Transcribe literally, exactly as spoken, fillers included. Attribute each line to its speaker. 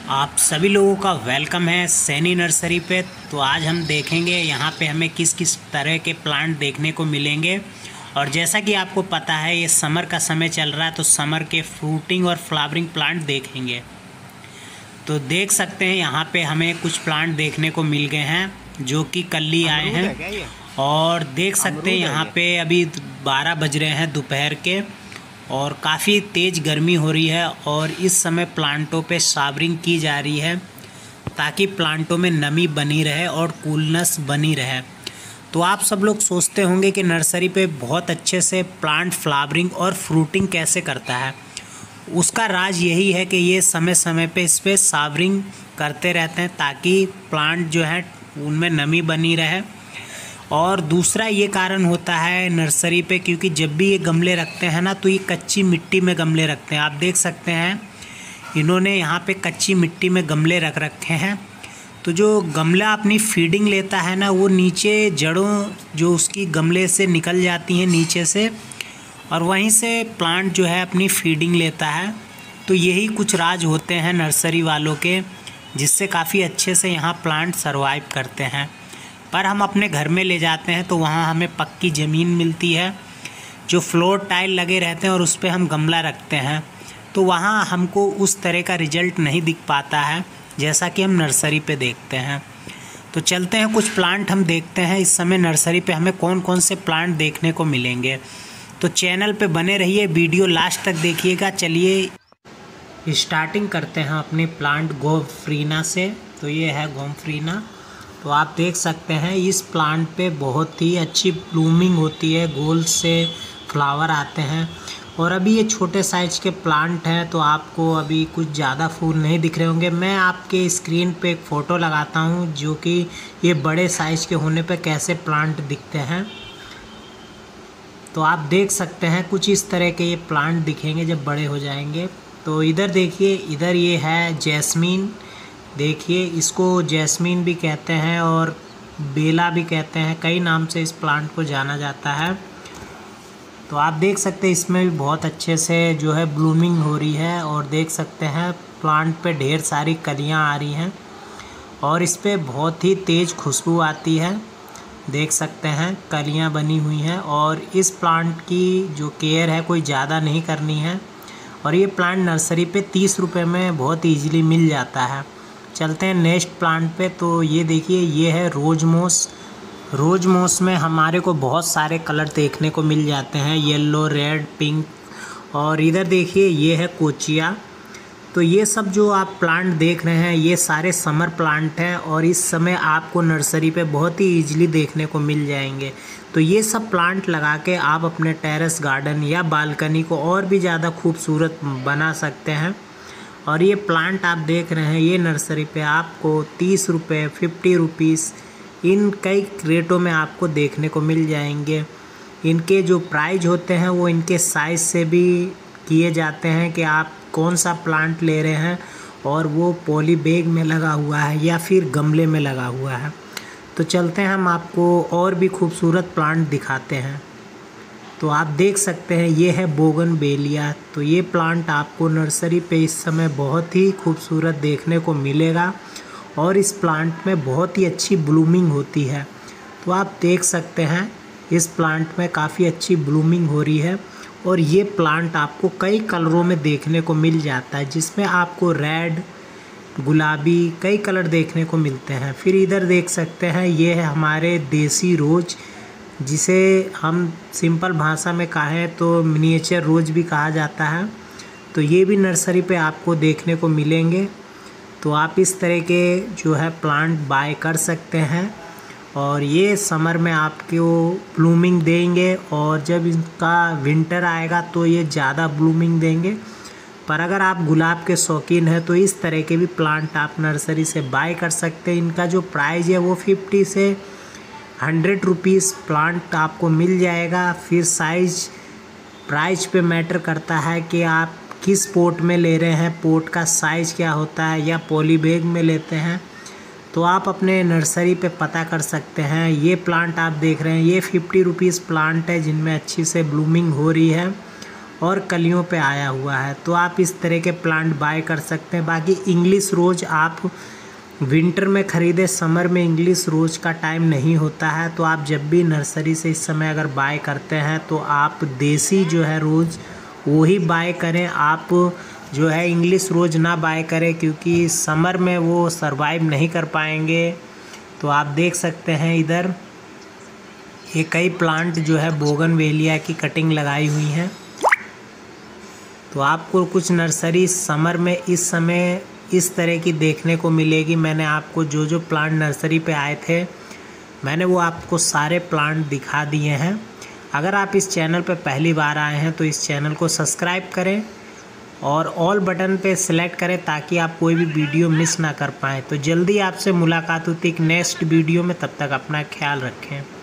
Speaker 1: आप सभी लोगों का वेलकम है सैनी नर्सरी पे। तो आज हम देखेंगे यहाँ पे हमें किस किस तरह के प्लांट देखने को मिलेंगे। और जैसा कि आपको पता है ये समर का समय चल रहा है, तो समर के फ्रूटिंग और फ्लावरिंग प्लांट देखेंगे। तो देख सकते हैं यहाँ पे हमें कुछ प्लांट देखने को मिल गए हैं जो कि कल ही आए हैं। और देख सकते हैं यहाँ पे अभी बारह बज रहे हैं दोपहर के और काफ़ी तेज़ गर्मी हो रही है। और इस समय प्लांटों पे शावरिंग की जा रही है ताकि प्लांटों में नमी बनी रहे और कूलनेस बनी रहे। तो आप सब लोग सोचते होंगे कि नर्सरी पे बहुत अच्छे से प्लांट फ्लावरिंग और फ्रूटिंग कैसे करता है। उसका राज यही है कि ये समय समय पे इस पर शावरिंग करते रहते हैं ताकि प्लांट जो है उनमें नमी बनी रहे। और दूसरा ये कारण होता है नर्सरी पे, क्योंकि जब भी ये गमले रखते हैं ना तो ये कच्ची मिट्टी में गमले रखते हैं। आप देख सकते हैं इन्होंने यहाँ पे कच्ची मिट्टी में गमले रख रखे हैं। तो जो गमला अपनी फीडिंग लेता है ना, वो नीचे जड़ों जो उसकी गमले से निकल जाती हैं नीचे से, और वहीं से प्लांट जो है अपनी फीडिंग लेता है। तो यही कुछ राज होते हैं नर्सरी वालों के, जिससे काफ़ी अच्छे से यहाँ प्लांट सर्वाइव करते हैं। पर हम अपने घर में ले जाते हैं तो वहाँ हमें पक्की ज़मीन मिलती है, जो फ्लोर टाइल लगे रहते हैं, और उस पर हम गमला रखते हैं। तो वहाँ हमको उस तरह का रिजल्ट नहीं दिख पाता है जैसा कि हम नर्सरी पे देखते हैं। तो चलते हैं कुछ प्लांट हम देखते हैं इस समय नर्सरी पे हमें कौन कौन से प्लांट देखने को मिलेंगे। तो चैनल पे बने रहिए, वीडियो लास्ट तक देखिएगा। चलिए स्टार्टिंग करते हैं अपने प्लांट गोमफ्रीना से। तो ये है गोमफ्रीना। तो आप देख सकते हैं इस प्लांट पे बहुत ही अच्छी ब्लूमिंग होती है, गोल से फ्लावर आते हैं। और अभी ये छोटे साइज के प्लांट हैं तो आपको अभी कुछ ज़्यादा फूल नहीं दिख रहे होंगे। मैं आपके स्क्रीन पे एक फ़ोटो लगाता हूँ जो कि ये बड़े साइज़ के होने पे कैसे प्लांट दिखते हैं। तो आप देख सकते हैं कुछ इस तरह के ये प्लांट दिखेंगे जब बड़े हो जाएंगे। तो इधर देखिए, इधर ये है जैस्मीन। देखिए इसको जैस्मीन भी कहते हैं और बेला भी कहते हैं, कई नाम से इस प्लांट को जाना जाता है। तो आप देख सकते हैं इसमें भी बहुत अच्छे से जो है ब्लूमिंग हो रही है। और देख सकते हैं प्लांट पे ढेर सारी कलियां आ रही हैं और इस पे बहुत ही तेज़ खुशबू आती है। देख सकते हैं कलियां बनी हुई हैं। और इस प्लांट की जो केयर है कोई ज़्यादा नहीं करनी है। और ये प्लांट नर्सरी पे तीस रुपये में बहुत ईजीली मिल जाता है। चलते हैं नेक्स्ट प्लांट पे। तो ये देखिए ये है रोजमोस। रोजमोस में हमारे को बहुत सारे कलर देखने को मिल जाते हैं, येलो, रेड, पिंक। और इधर देखिए ये है कोचिया। तो ये सब जो आप प्लांट देख रहे हैं ये सारे समर प्लांट हैं और इस समय आपको नर्सरी पे बहुत ही ईजिली देखने को मिल जाएंगे। तो ये सब प्लांट लगा के आप अपने टेरेस गार्डन या बालकनी को और भी ज़्यादा खूबसूरत बना सकते हैं। और ये प्लांट आप देख रहे हैं ये नर्सरी पे आपको तीस रुपये, फिफ्टी रुपीज़ इन कई रेटों में आपको देखने को मिल जाएंगे। इनके जो प्राइस होते हैं वो इनके साइज़ से भी किए जाते हैं कि आप कौन सा प्लांट ले रहे हैं और वो पॉली बैग में लगा हुआ है या फिर गमले में लगा हुआ है। तो चलते हैं हम आपको और भी खूबसूरत प्लांट दिखाते हैं। तो आप देख सकते हैं ये है बोगनवेलिया। तो ये प्लांट आपको नर्सरी पे इस समय बहुत ही खूबसूरत देखने को मिलेगा और इस प्लांट में बहुत ही अच्छी ब्लूमिंग होती है। तो आप देख सकते हैं इस प्लांट में काफ़ी अच्छी ब्लूमिंग हो रही है। और ये प्लांट आपको कई कलरों में देखने को मिल जाता है, जिसमें आपको रेड, गुलाबी कई कलर देखने को मिलते हैं। फिर इधर देख सकते हैं ये है हमारे देसी रोज, जिसे हम सिंपल भाषा में कहें तो मिनिएचर रोज भी कहा जाता है। तो ये भी नर्सरी पे आपको देखने को मिलेंगे। तो आप इस तरह के जो है प्लांट बाय कर सकते हैं और ये समर में आपको ब्लूमिंग देंगे। और जब इनका विंटर आएगा तो ये ज़्यादा ब्लूमिंग देंगे। पर अगर आप गुलाब के शौकीन हैं तो इस तरह के भी प्लांट आप नर्सरी से बाय कर सकते हैं। इनका जो प्राइस है वो फिफ्टी से हंड्रेड रुपीज़ प्लांट आपको मिल जाएगा। फिर साइज़ प्राइस पे मैटर करता है कि आप किस पोट में ले रहे हैं, पोट का साइज़ क्या होता है, या पॉली बैग में लेते हैं। तो आप अपने नर्सरी पे पता कर सकते हैं। ये प्लांट आप देख रहे हैं ये फिफ्टी रुपीज़ प्लांट है जिनमें अच्छी से ब्लूमिंग हो रही है। और कलियों पे आया हुआ है, तो आप इस तरह के प्लांट बाय कर सकते हैं। बाकी इंग्लिश रोज़ आप विंटर में ख़रीदे, समर में इंग्लिश रोज़ का टाइम नहीं होता है, तो आप जब भी नर्सरी से इस समय अगर बाय करते हैं तो आप देसी जो है रोज़ वो ही बाय करें। आप जो है इंग्लिश रोज़ ना बाय करें, क्योंकि समर में वो सरवाइव नहीं कर पाएंगे। तो आप देख सकते हैं इधर ये कई प्लांट जो है बोगनवेलिया की कटिंग लगाई हुई हैं। तो आपको कुछ नर्सरी समर में इस समय इस तरह की देखने को मिलेगी। मैंने आपको जो जो प्लांट नर्सरी पे आए थे मैंने वो आपको सारे प्लांट दिखा दिए हैं। अगर आप इस चैनल पे पहली बार आए हैं तो इस चैनल को सब्सक्राइब करें और ऑल बटन पे सेलेक्ट करें ताकि आप कोई भी वीडियो मिस ना कर पाएँ। तो जल्दी आपसे मुलाकात होती है एक नेक्स्ट वीडियो में, तब तक अपना ख्याल रखें।